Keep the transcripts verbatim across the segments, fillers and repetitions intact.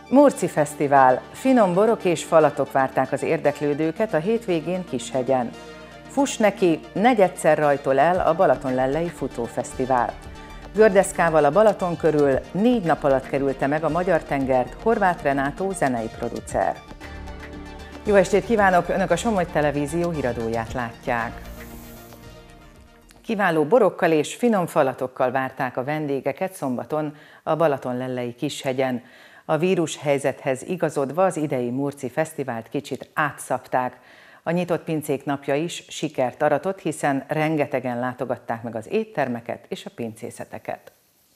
Murci Fesztivál. Finom borok és falatok várták az érdeklődőket a hétvégén Kishegyen. Fuss neki, negyedszer rajtol el a Balatonlellei Futófesztivál. Gördeszkával a Balaton körül négy nap alatt kerülte meg a magyar tengert Horváth Renátó zenei producer. Jó estét kívánok! Önök a Somogy Televízió híradóját látják. Kiváló borokkal és finom falatokkal várták a vendégeket szombaton a Balatonlellei Kishegyen. A vírushelyzethez igazodva az idei Murci Fesztivált kicsit átszabták. A nyitott pincék napja is sikert aratott, hiszen rengetegen látogatták meg az éttermeket és a pincészeteket.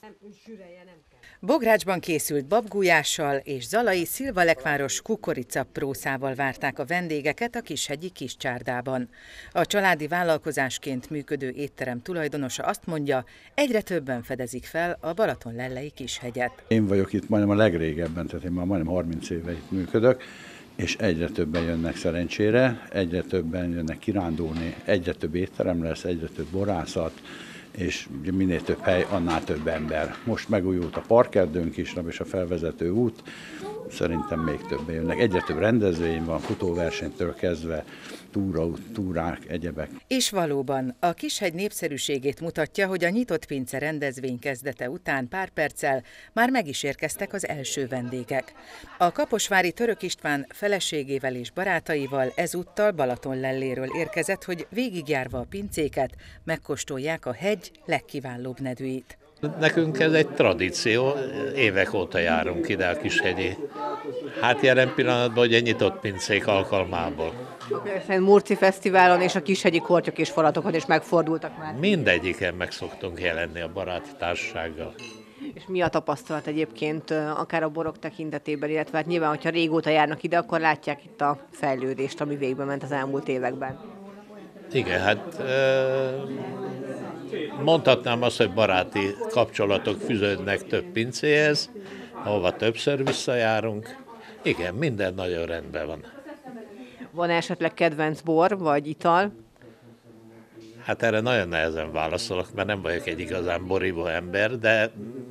Bográcsban készült babgulyással és zalai szilvalekváros kukoricaprószával várták a vendégeket a kishegyi Kiscsárdában. A családi vállalkozásként működő étterem tulajdonosa azt mondja, egyre többen fedezik fel a Balatonlellei Kishegyet. Én vagyok itt majdnem a legrégebben, tehát én már majdnem harminc éve itt működök, és egyre többen jönnek szerencsére, egyre többen jönnek kirándulni, egyre több étterem lesz, egyre több borászat, és minél több hely, annál több ember. Most megújult a parkerdőnk is, és a felvezető út, szerintem még többen jönnek. Egyre több rendezvény van, futóversenytől kezdve, túra, túrák, egyebek. És valóban, a Kishegy népszerűségét mutatja, hogy a nyitott pince rendezvény kezdete után pár perccel már meg is érkeztek az első vendégek. A kaposvári Török István feleségével és barátaival ezúttal Balatonlelléről érkezett, hogy végigjárva a pincéket megkóstolják a hegy legkiválóbb nedűit. Nekünk ez egy tradíció, évek óta járunk ide a Kishegyi. Hát jelen pillanatban, hogy egy nyitott pincék alkalmából. Szerint Murci Fesztiválon és a kishegyi kortyok és falatokon is megfordultak már. Mindegyiken meg szoktunk jelenni a baráti társasággal. És mi a tapasztalat egyébként akár a borok tekintetében, illetve hát nyilván, hogyha régóta járnak ide, akkor látják itt a fejlődést, ami végbe ment az elmúlt években. Igen, hát mondhatnám azt, hogy baráti kapcsolatok fűződnek több pincéhez, ahova többször visszajárunk. Igen, minden nagyon rendben van. Van esetleg kedvenc bor vagy ital? Hát erre nagyon nehezen válaszolok, mert nem vagyok egy igazán borívó ember, de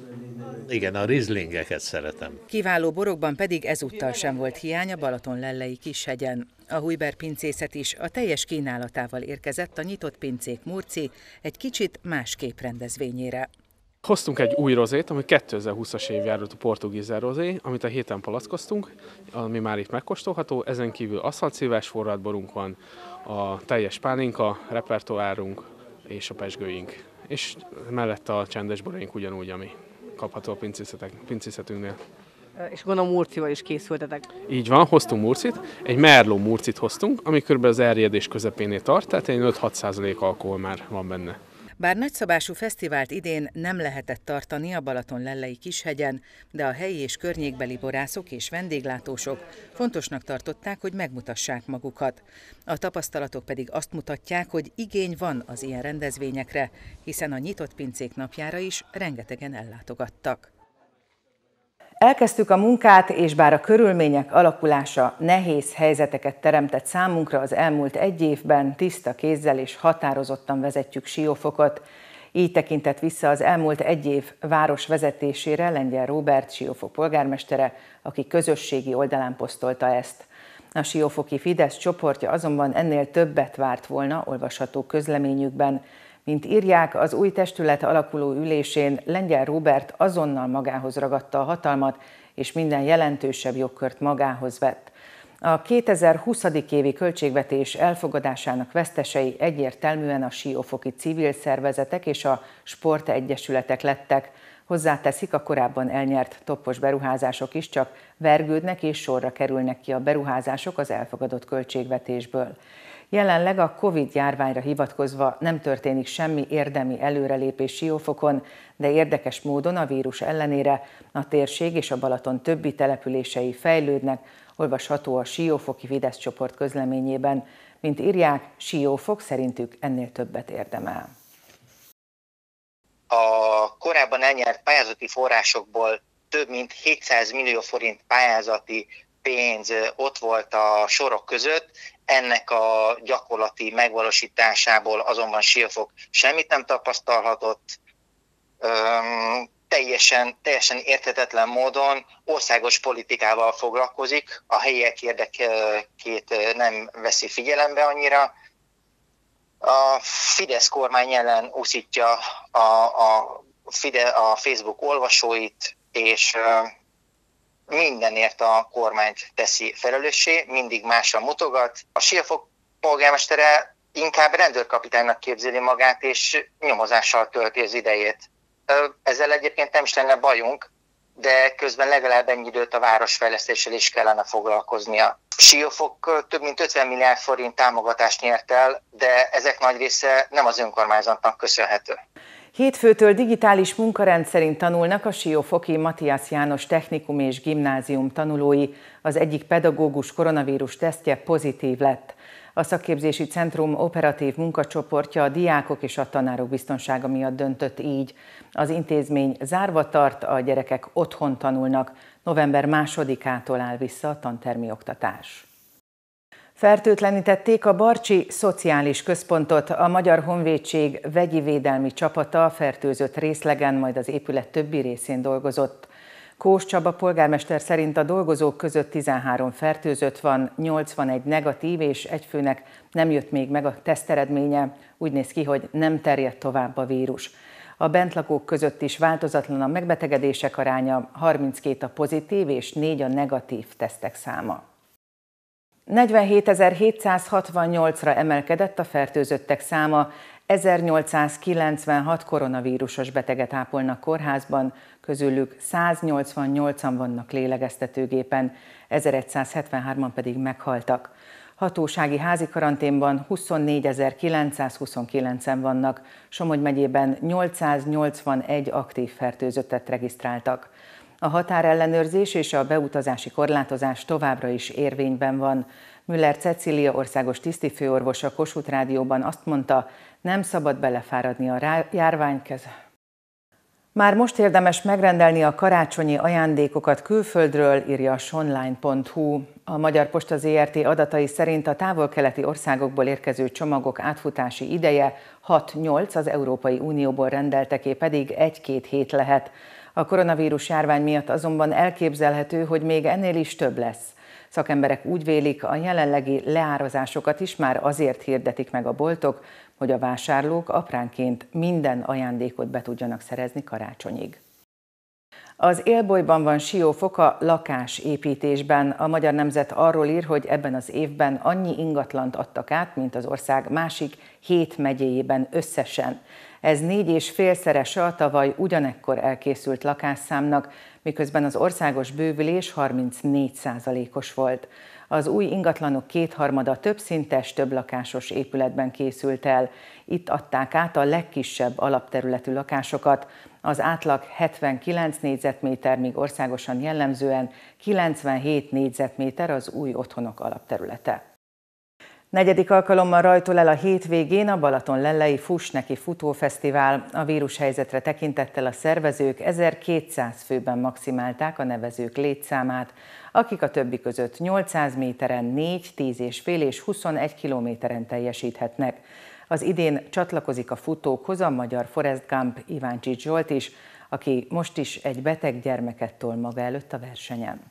igen, a rizlingeket szeretem. Kiváló borokban pedig ezúttal sem volt hiány a Balatonlellei Kishegyen. A Hujber pincészet is a teljes kínálatával érkezett a nyitott pincék Murci egy kicsit másképp rendezvényére. Hoztunk egy új rozét, ami kétezer-húszas évjáratú portugízer rozé, amit a héten palackoztunk, ami már itt megkóstolható. Ezen kívül aszfaltszívás forrátborunk van, a teljes pálinka, repertoárunk és a pezsgőink. És mellett a csendes boraink ugyanúgy, ami kapható a pincészetünknél. És gondolom Murcival is készültetek. Így van, hoztunk Murcit. Egy Merlot Murcit hoztunk, ami kb. Az erjedés közepénél tart, tehát egy öt-hat százalék alkohol már van benne. Bár nagyszabású fesztivált idén nem lehetett tartani a Balatonlellei Kishegyen, de a helyi és környékbeli borászok és vendéglátósok fontosnak tartották, hogy megmutassák magukat. A tapasztalatok pedig azt mutatják, hogy igény van az ilyen rendezvényekre, hiszen a nyitott pincék napjára is rengetegen ellátogattak. Elkezdtük a munkát, és bár a körülmények alakulása nehéz helyzeteket teremtett számunkra az elmúlt egy évben, tiszta kézzel és határozottan vezetjük Siófokot. Így tekintett vissza az elmúlt egy év város vezetésére Lengyel Róbert, Siófok polgármestere, aki közösségi oldalán posztolta ezt. A siófoki Fidesz csoportja azonban ennél többet várt volna, olvasható közleményükben. Mint írják, az új testület alakuló ülésén Lengyel Róbert azonnal magához ragadta a hatalmat, és minden jelentősebb jogkört magához vett. A kétezer-huszadik évi költségvetés elfogadásának vesztesei egyértelműen a siófoki civil szervezetek és a sportegyesületek lettek. Hozzáteszik, a korábban elnyert toppos beruházások is csak vergődnek és sorra kerülnek ki a beruházások az elfogadott költségvetésből. Jelenleg a Covid-járványra hivatkozva nem történik semmi érdemi előrelépés Siófokon, de érdekes módon a vírus ellenére a térség és a Balaton többi települései fejlődnek, olvasható a siófoki Fidesz csoport közleményében. Mint írják, Siófok szerintük ennél többet érdemel. A korábban elnyert pályázati forrásokból több mint hétszáz millió forint pályázati pénz ott volt a sorok között, ennek a gyakorlati megvalósításából azonban Siófok semmit nem tapasztalhatott. teljesen, teljesen érthetetlen módon országos politikával foglalkozik, a helyiek érdekét nem veszi figyelembe annyira. A Fidesz kormány ellen úszítja a, a, Fide, a Facebook olvasóit, és mindenért a kormányt teszi felelőssé, mindig másra mutogat. A Siófok polgármestere inkább rendőrkapitánynak képzeli magát, és nyomozással tölti az idejét. Ezzel egyébként nem is lenne bajunk, de közben legalább ennyi időt a városfejlesztéssel is kellene foglalkoznia. Siófok több mint ötven milliárd forint támogatást nyert el, de ezek nagy része nem az önkormányzatnak köszönhető. Hétfőtől digitális munkarend szerint tanulnak a siófoki Matthias János Technikum és Gimnázium tanulói. Az egyik pedagógus koronavírus tesztje pozitív lett. A szakképzési centrum operatív munkacsoportja a diákok és a tanárok biztonsága miatt döntött így. Az intézmény zárva tart, a gyerekek otthon tanulnak. November másodikától áll vissza a tantermi oktatás. Fertőtlenítették a Barcsi Szociális Központot. A Magyar Honvédség vegyi védelmi csapata fertőzött részlegen, majd az épület többi részén dolgozott. Kós Csaba polgármester szerint a dolgozók között tizenhárom fertőzött van, nyolcvanegy negatív, és egy főnek nem jött még meg a teszteredménye. Úgy néz ki, hogy nem terjedt tovább a vírus. A bentlakók között is változatlan a megbetegedések aránya, harminckét a pozitív és négy a negatív tesztek száma. negyvenhétezer-hétszázhatvannyolcra emelkedett a fertőzöttek száma, ezernyolcszázkilencvenhat koronavírusos beteget ápolnak kórházban, közülük száznyolcvannyolcan vannak lélegeztetőgépen, ezerszázhetvenhárman pedig meghaltak. Hatósági házi karanténban huszonnégyezer-kilencszázhuszonkilencen vannak, Somogy megyében nyolcszáznyolcvanegy aktív fertőzöttet regisztráltak. A határellenőrzés és a beutazási korlátozás továbbra is érvényben van. Müller Cecília országos tisztifőorvos a Kossuth Rádióban azt mondta, nem szabad belefáradni a járványkez. Már most érdemes megrendelni a karácsonyi ajándékokat külföldről, írja a sonline pont hu. A Magyar Posta zé er té adatai szerint a távol-keleti országokból érkező csomagok átfutási ideje hat-nyolc, az Európai Unióból rendelteké pedig egy-két hét lehet. A koronavírus járvány miatt azonban elképzelhető, hogy még ennél is több lesz. Szakemberek úgy vélik, a jelenlegi leárazásokat is már azért hirdetik meg a boltok, hogy a vásárlók apránként minden ajándékot be tudjanak szerezni karácsonyig. Az élbolyban van Siófok a lakásépítésben. A Magyar Nemzet arról ír, hogy ebben az évben annyi ingatlant adtak át, mint az ország másik hét megyéjében összesen. Ez négy és félszerese a tavaly ugyanekkor elkészült lakásszámnak, miközben az országos bővülés harmincnégy százalékos volt. Az új ingatlanok kétharmada többszintes, többlakásos épületben készült el. Itt adták át a legkisebb alapterületű lakásokat. Az átlag hetvenkilenc négyzetméter, míg országosan jellemzően kilencvenhét négyzetméter az új otthonok alapterülete. Negyedik alkalommal rajtol el a hétvégén a Balatonlellei Fuss neki futófesztivál. A vírushelyzetre tekintettel a szervezők ezerkétszáz főben maximálták a nevezők létszámát, akik a többi között nyolcszáz méteren, négy, tíz és fél és huszonegy kilométeren teljesíthetnek. Az idén csatlakozik a futókhoz a magyar Forrest Gump Iváncsics Zsolt is, aki most is egy beteg gyermeket tol maga előtt a versenyen.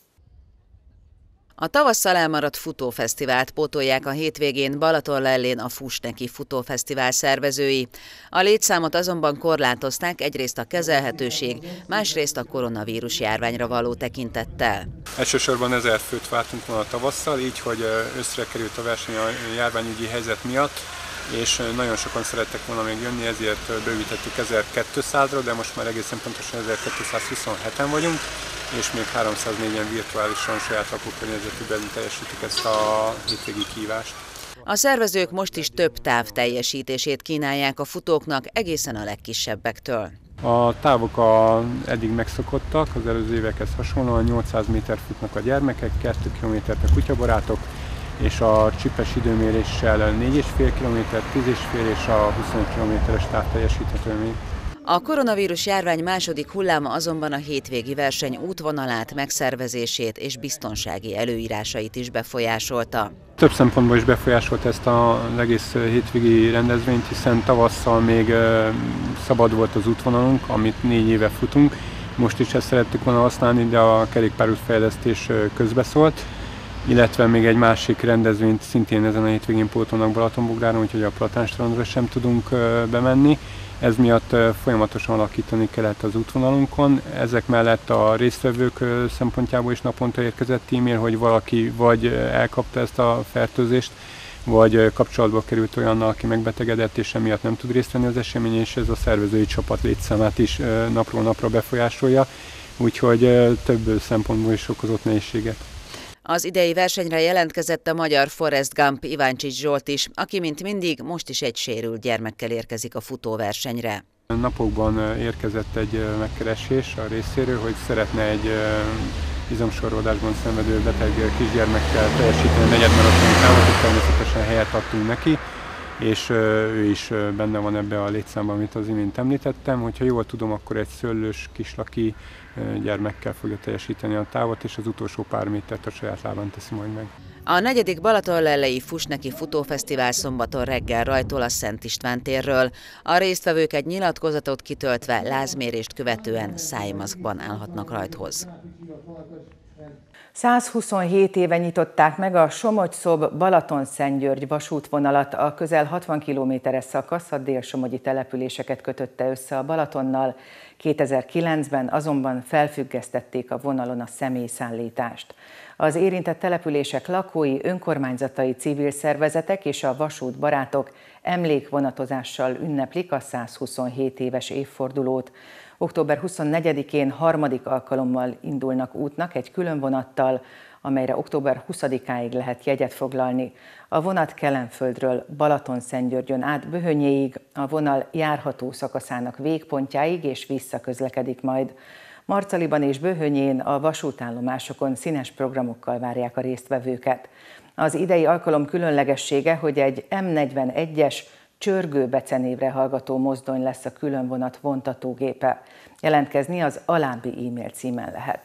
A tavasszal elmaradt futófesztivált pótolják a hétvégén Balatonlellén a Fuss neki futófesztivál szervezői. A létszámot azonban korlátozták, egyrészt a kezelhetőség, másrészt a koronavírus járványra való tekintettel. Elsősorban ezer főt vártunk volna tavasszal, így, hogy összre került a verseny a járványügyi helyzet miatt, és nagyon sokan szerettek volna még jönni, ezért bővítettük ezerkétszázra, de most már egészen pontosan ezerkétszázhuszonheten vagyunk, és még háromszáznégyen virtuálisan saját lakókörnyezetükben teljesítik ezt a hétvégi kívást. A szervezők most is több táv teljesítését kínálják a futóknak, egészen a legkisebbektől. A távok a, eddig megszokottak, az előző évekhez hasonlóan nyolcszáz méter futnak a gyermekek, kettő kilométert a kutyabarátok, és a csipes időméréssel négy és fél kilométer, tíz és fél és a huszonöt kilométeres táv teljesíthető még. A koronavírus járvány második hulláma azonban a hétvégi verseny útvonalát, megszervezését és biztonsági előírásait is befolyásolta. Több szempontból is befolyásolt ezt az egész hétvégi rendezvényt, hiszen tavasszal még szabad volt az útvonalunk, amit négy éve futunk. Most is ezt szerettük volna használni, de a kerékpárútfejlesztés közbeszólt, illetve még egy másik rendezvényt szintén ezen a hétvégén pótolnak Balatonbogdáron, úgyhogy a Platánstrandra sem tudunk bemenni. Ez miatt folyamatosan alakítani kellett az útvonalunkon. Ezek mellett a résztvevők szempontjából is naponta érkezett e-mail, hogy valaki vagy elkapta ezt a fertőzést, vagy kapcsolatba került olyannal, aki megbetegedett, és emiatt nem tud részt venni az eseményen, és ez a szervezői csapat létszámát is napról napra befolyásolja, úgyhogy több szempontból is okozott nehézséget. Az idei versenyre jelentkezett a magyar Forrest Gump Iváncsics Zsolt is, aki mint mindig most is egy sérült gyermekkel érkezik a futóversenyre. Napokban érkezett egy megkeresés a részéről, hogy szeretne egy izomsorvadásban szenvedő beteg kisgyermekkel teljesíteni a negyedmaratoni távot, és természetesen helyet adtunk neki, és ő is benne van ebbe a létszámban, amit az imént említettem. Hogyha jól tudom, akkor egy szőlős, kislaki gyermekkel fogja teljesíteni a távot, és az utolsó pár métert a saját lábán teszi majd meg. A negyedik Balatonlellei Fussneki Futófesztivál szombaton reggel rajtol a Szent István térről. A résztvevők egy nyilatkozatot kitöltve lázmérést követően szájmaszkban állhatnak rajthoz. százhuszonhét éve nyitották meg a Somogy-Szob-Balatonszentgyörgy vasútvonalat. A közel hatvan kilométeres szakasz a dél-somogyi településeket kötötte össze a Balatonnal. kétezer-kilencben azonban felfüggesztették a vonalon a személyszállítást. Az érintett települések lakói, önkormányzatai, civil szervezetek és a vasútbarátok emlékvonatozással ünneplik a százhuszonhét éves évfordulót. október huszonnegyedikén harmadik alkalommal indulnak útnak egy külön vonattal, amelyre október huszadikáig lehet jegyet foglalni. A vonat Kelenföldről Balatonszentgyörgyön át Böhönyéig, a vonal járható szakaszának végpontjáig és visszaközlekedik majd. Marcaliban és Böhönyén a vasútállomásokon színes programokkal várják a résztvevőket. Az idei alkalom különlegessége, hogy egy M negyvenegyes Csörgő becenévre hallgató mozdony lesz a különvonat vontatógépe. Jelentkezni az alábbi e-mail címen lehet.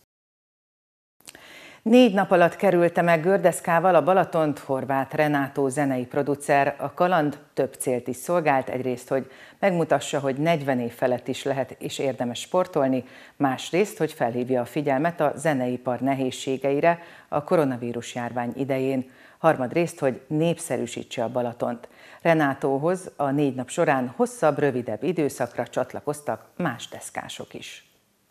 Négy nap alatt kerülte meg gördeszkával a Balatont Horváth Renátó zenei producer. A kaland több célt is szolgált, egyrészt, hogy megmutassa, hogy negyven év felett is lehet és érdemes sportolni, másrészt, hogy felhívja a figyelmet a zeneipar nehézségeire a koronavírus járvány idején, harmadrészt, hogy népszerűsítse a Balatont. Renátóhoz a négy nap során hosszabb, rövidebb időszakra csatlakoztak más deszkások is.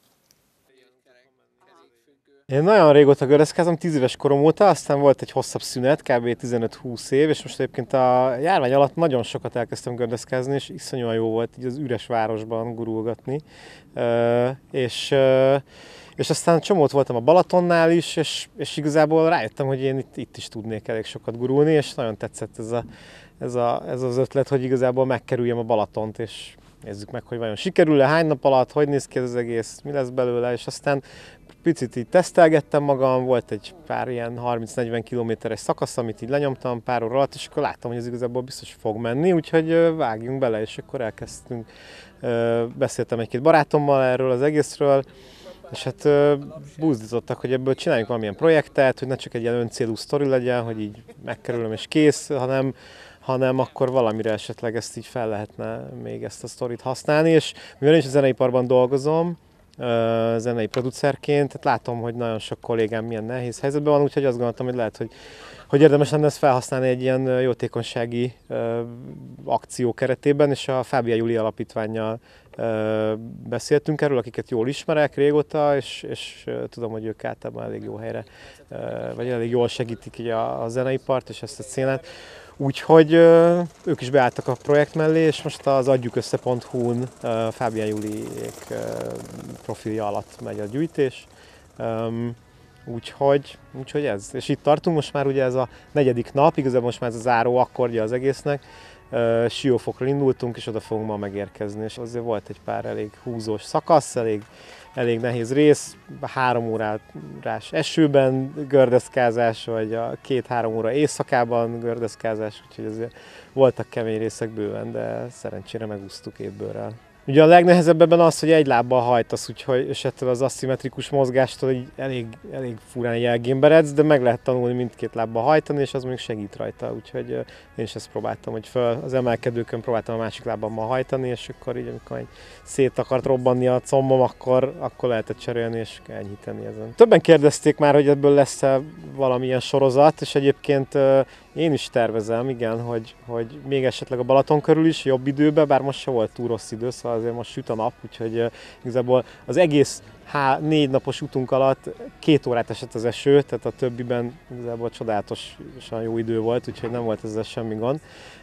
Én nagyon régóta gördeszkázom, tíz éves korom óta, aztán volt egy hosszabb szünet, kb. tizenöt-húsz év, és most egyébként a járvány alatt nagyon sokat elkezdtem gördeszkázni, és iszonyúan jó volt így az üres városban gurulgatni. És, és aztán csomót voltam a Balatonnál is, és, és igazából rájöttem, hogy én itt, itt is tudnék elég sokat gurulni, és nagyon tetszett ez, a, ez, a, ez az ötlet, hogy igazából megkerüljem a Balatont, és nézzük meg, hogy vajon sikerül-e, hány nap alatt, hogy néz ki ez az egész, mi lesz belőle, és aztán picit így tesztelgettem magam, volt egy pár ilyen harminc-negyven kilométeres szakasz, amit így lenyomtam pár óra alatt, és akkor láttam, hogy ez igazából biztos fog menni, úgyhogy vágjunk bele, és akkor elkezdtünk. Beszéltem egy-két barátommal erről az egészről, és hát búzdítottak, hogy ebből csináljunk valamilyen projektet, hogy ne csak egy ilyen öncélú sztori legyen, hogy így megkerülöm és kész, hanem hanem akkor valamire esetleg ezt így fel lehetne még ezt a sztorit használni, és mivel én is a zeneiparban dolgozom, zenei producerként, tehát látom, hogy nagyon sok kollégám milyen nehéz helyzetben van, úgyhogy azt gondoltam, hogy lehet, hogy, hogy érdemes lenne ezt felhasználni egy ilyen jótékonysági uh, akció keretében, és a Fábia Júli Alapítvánnyal uh, beszéltünk erről, akiket jól ismerek régóta, és, és uh, tudom, hogy ők általában elég jó helyre, uh, vagy elég jól segítik így a, a zeneipart és ezt a szénát. Úgyhogy uh, ők is beálltak a projekt mellé, és most az adjuk össze pont hu-n uh, Fábián Júliék uh, profilja alatt megy a gyűjtés. Um, úgyhogy, úgyhogy ez. És itt tartunk most már, ugye ez a negyedik nap, igazából most már ez a záró akkordja az egésznek. Uh, Siófokról indultunk, és oda fogunk ma megérkezni. És azért volt egy pár elég húzós szakasz, elég, elég nehéz rész, három órás esőben gördeszkázás, vagy a két-három óra éjszakában gördeszkázás, úgyhogy azért voltak kemény részek bőven, de szerencsére megúsztuk évbőrrel. Ugye a legnehezebb ebben az, hogy egy lábbal hajtasz, úgyhogy, és ettől az aszimmetrikus mozgástól így elég, elég furán jelgémberedsz, de meg lehet tanulni mindkét lábbal hajtani, és az még segít rajta. Úgyhogy én is ezt próbáltam, hogy föl az emelkedőkön próbáltam a másik lábammal hajtani, és akkor így, amikor egy szét akart robbanni a combom, akkor, akkor lehetett cserélni és enyhíteni ezen. Többen kérdezték már, hogy ebből lesz-e valamilyen sorozat, és egyébként én is tervezem, igen, hogy, hogy még esetleg a Balaton körül is, jobb időben, bár most se volt túl rossz idő, szóval azért most süt a nap, úgyhogy igazából az egész há, négy napos utunk alatt két órát esett az eső, tehát a többiben igazából csodálatosan jó idő volt, úgyhogy nem volt ezzel semmi gond.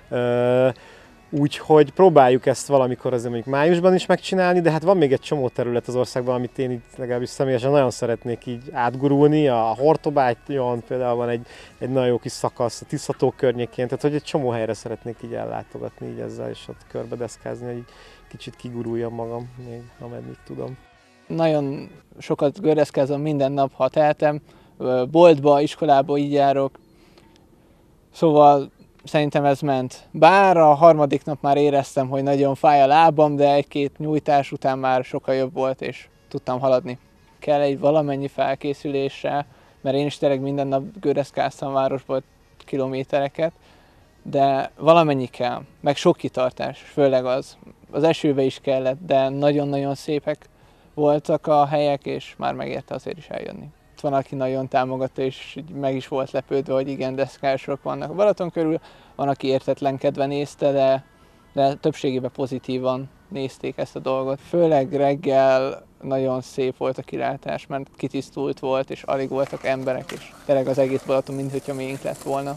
Úgyhogy próbáljuk ezt valamikor azért mondjuk májusban is megcsinálni, de hát van még egy csomó terület az országban, amit én így legalábbis személyesen nagyon szeretnék így átgurulni. A Hortobágyon például van egy, egy nagyon jó kis szakasz, a Tisza-tó környékén, tehát hogy egy csomó helyre szeretnék így ellátogatni így ezzel, és ott körbedeszkázni, hogy kicsit kiguruljam magam, még ameddig tudom. Nagyon sokat gördeszkázom minden nap, ha tehetem, boltba, iskolába így járok, szóval szerintem ez ment. Bár a harmadik nap már éreztem, hogy nagyon fáj a lábam, de egy-két nyújtás után már sokkal jobb volt, és tudtam haladni. Kell egy valamennyi felkészülésre, mert én is tényleg minden nap gördeszkáztam városból kilométereket, de valamennyi kell, meg sok kitartás, főleg az. Az esőbe is kellett, de nagyon-nagyon szépek voltak a helyek, és már megérte azért is eljönni. Van, aki nagyon támogatta, és meg is volt lepődve, hogy igen, deszkások vannak a Balaton körül, van, aki értetlenkedve nézte, de, de többségében pozitívan nézték ezt a dolgot. Főleg reggel nagyon szép volt a kilátás, mert kitisztult volt, és alig voltak emberek, és tényleg az egész Balaton, mintha miénk lett volna.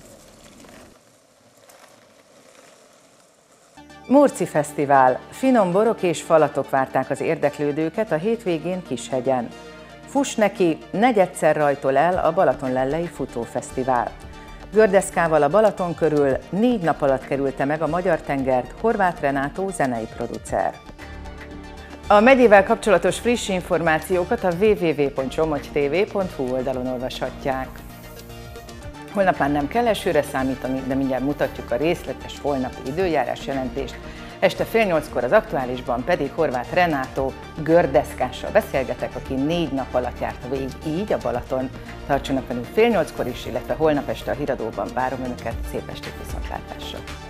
Murci Fesztivál. Finom borok és falatok várták az érdeklődőket a hétvégén Kishegyen. Fuss neki, negyedszer rajtol el a Balatonlellei Futófesztivál. Gördeszkával a Balaton körül négy nap alatt kerülte meg a magyar tengert Horváth Renátó zenei producer. A megyével kapcsolatos friss információkat a double-u double-u double-u pont somogytv pont hu oldalon olvashatják. Holnap már nem kell esőre számítani, de mindjárt mutatjuk a részletes holnapi időjárás jelentést. Este fél nyolckor az Aktuálisban pedig Horváth Renátó gördeszkással beszélgetek, aki négy nap alatt járt végig így a Balaton. Tartsanak velünk fél nyolckor is, illetve holnap este a Híradóban várom Önöket. Szép estét, viszontlátásra!